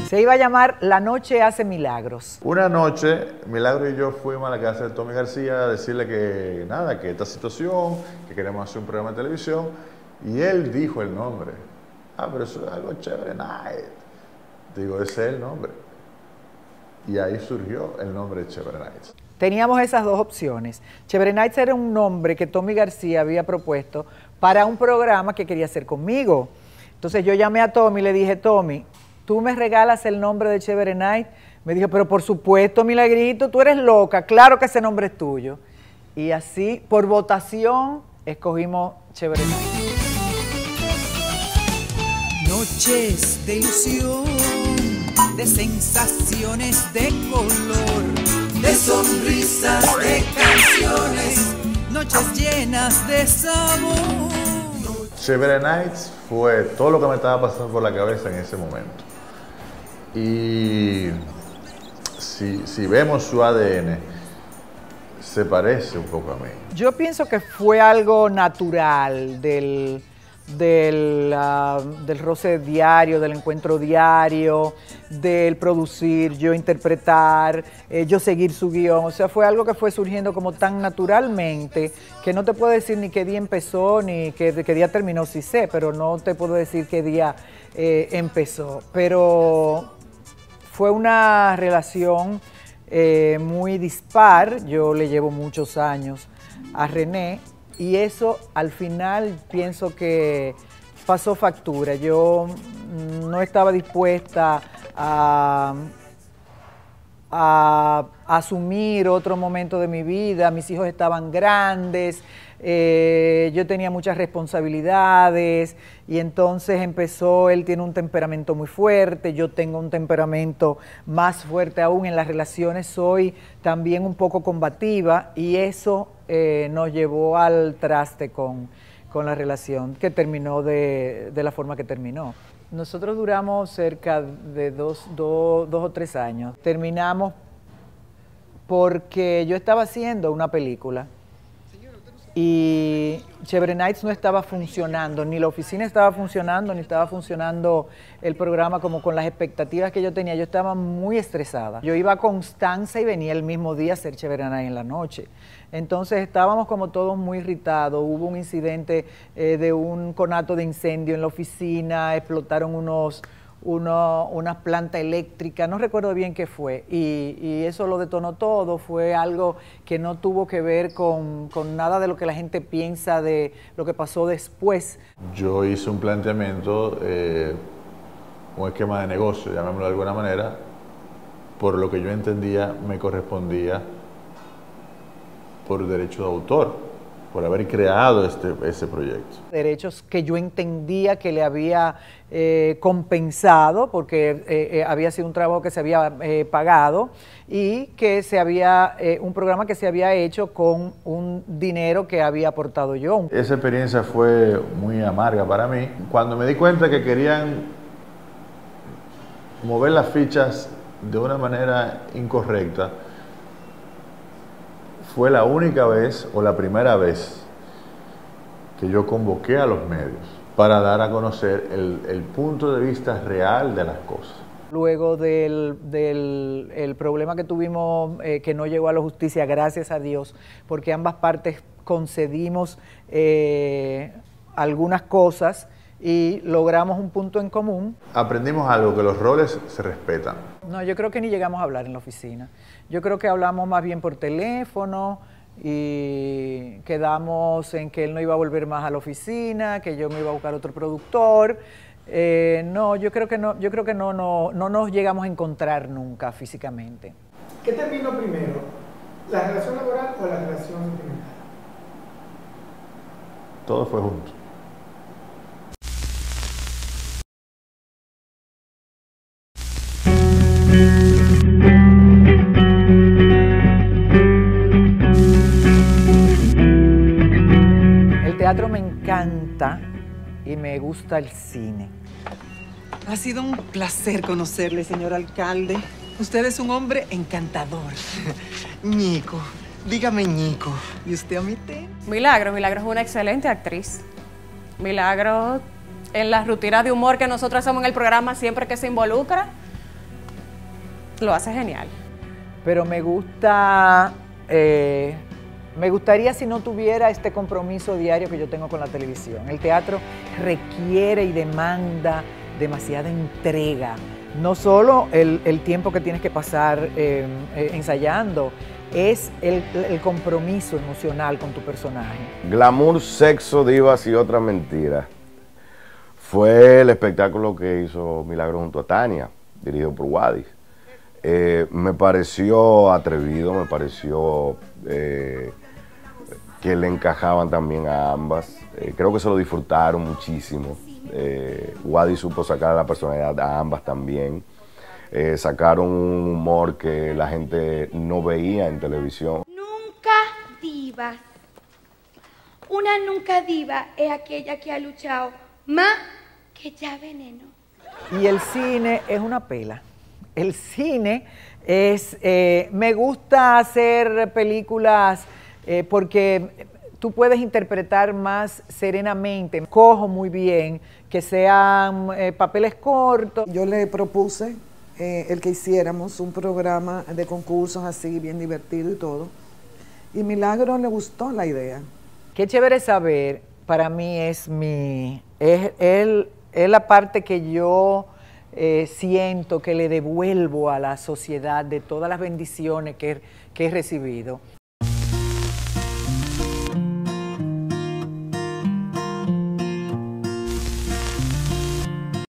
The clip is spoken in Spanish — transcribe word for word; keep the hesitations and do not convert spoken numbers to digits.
Se iba a llamar La Noche Hace Milagros. Una noche, Milagro y yo fuimos a la casa de Tommy García a decirle que nada, que esta situación, que queremos hacer un programa de televisión, y él dijo el nombre. Ah, pero eso es algo chévere, Night. Digo, ese es el nombre. Y ahí surgió el nombre de Chévere Nights. Teníamos esas dos opciones. Chévere Nights era un nombre que Tommy García había propuesto para un programa que quería hacer conmigo. Entonces yo llamé a Tommy y le dije, Tommy, ¿tú me regalas el nombre de Chévere Night? Me dijo, pero por supuesto, Milagrito, tú eres loca, claro que ese nombre es tuyo. Y así, por votación, escogimos Chévere Night. Noches de ilusión, de sensaciones de color, de sonrisas, de canciones, noches llenas de sabor. Chévere Nights fue todo lo que me estaba pasando por la cabeza en ese momento. Y si, si vemos su A D N, se parece un poco a mí. Yo pienso que fue algo natural del, del, uh, del roce diario, del encuentro diario, del producir, yo interpretar, eh, yo seguir su guión. O sea, fue algo que fue surgiendo como tan naturalmente que no te puedo decir ni qué día empezó ni qué, qué día terminó, sí sé, pero no te puedo decir qué día eh, empezó. Pero fue una relación eh, muy dispar. Yo le llevo muchos años a René y eso al final pienso que pasó factura. Yo no estaba dispuesta a, a, a asumir otro momento de mi vida. Mis hijos estaban grandes, eh, yo tenía muchas responsabilidades y entonces empezó, él tiene un temperamento muy fuerte, yo tengo un temperamento más fuerte aún. En las relaciones soy también un poco combativa y eso eh, nos llevó al traste con, con la relación que terminó de, de la forma que terminó. Nosotros duramos cerca de dos, dos, dos o tres años. Terminamos porque yo estaba haciendo una película y Chévere Nights no estaba funcionando, ni la oficina estaba funcionando, ni estaba funcionando el programa como con las expectativas que yo tenía. Yo estaba muy estresada. Yo iba a Constanza y venía el mismo día a hacer Chévere Nights en la noche. Entonces estábamos como todos muy irritados. Hubo un incidente eh, de un conato de incendio en la oficina, explotaron unos... Uno, una planta eléctrica, no recuerdo bien qué fue, y, y eso lo detonó todo. Fue algo que no tuvo que ver con, con nada de lo que la gente piensa de lo que pasó después. Yo hice un planteamiento, eh, un esquema de negocio, llamémoslo de alguna manera, por lo que yo entendía me correspondía por derecho de autor, por haber creado este, ese proyecto. Derechos que yo entendía que le había eh, compensado, porque eh, eh, había sido un trabajo que se había eh, pagado y que se había, eh, un programa que se había hecho con un dinero que había aportado yo. Esa experiencia fue muy amarga para mí. Cuando me di cuenta que querían mover las fichas de una manera incorrecta, fue la única vez o la primera vez que yo convoqué a los medios para dar a conocer el, el punto de vista real de las cosas. Luego del, del el problema que tuvimos, eh, que no llegó a la justicia, gracias a Dios, porque ambas partes concedimos eh, algunas cosas y logramos un punto en común. Aprendimos algo, que los roles se respetan. No, yo creo que ni llegamos a hablar en la oficina. Yo creo que hablamos más bien por teléfono y quedamos en que él no iba a volver más a la oficina, que yo me iba a buscar otro productor. Eh, no, yo creo que no, yo creo que no, no, no nos llegamos a encontrar nunca físicamente. ¿Qué terminó primero? ¿La relación laboral o la relación sentimental? Todo fue junto. El teatro me encanta y me gusta el cine. Ha sido un placer conocerle, señor alcalde. Usted es un hombre encantador. Ñico, dígame Ñico. ¿Y usted a mí te? Milagro, Milagro es una excelente actriz. Milagro, en la rutina de humor que nosotros hacemos en el programa, siempre que se involucra, Lo hace genial. Pero me gusta, eh, me gustaría si no tuviera este compromiso diario que yo tengo con la televisión. El teatro requiere y demanda demasiada entrega. No solo el, el tiempo que tienes que pasar eh, eh, ensayando, es el, el compromiso emocional con tu personaje. Glamour, sexo, divas y otras mentiras. Fue el espectáculo que hizo Milagro junto a Tania, dirigido por Wadis. Eh, me pareció atrevido, me pareció eh, que le encajaban también a ambas. Eh, creo que se lo disfrutaron muchísimo. Eh, Wadis supo sacar la personalidad a ambas también. Eh, sacaron un humor que la gente no veía en televisión. Nunca divas. Una nunca diva es aquella que ha luchado más que ya veneno. Y el cine es una pela. El cine es... Eh, me gusta hacer películas eh, porque tú puedes interpretar más serenamente. Cojo muy bien que sean eh, papeles cortos. Yo le propuse eh, el que hiciéramos un programa de concursos así, bien divertido y todo. Y Milagro le gustó la idea. Qué chévere saber, para mí es mi... Es, es, es la parte que yo eh, siento que le devuelvo a la sociedad de todas las bendiciones que, que he recibido.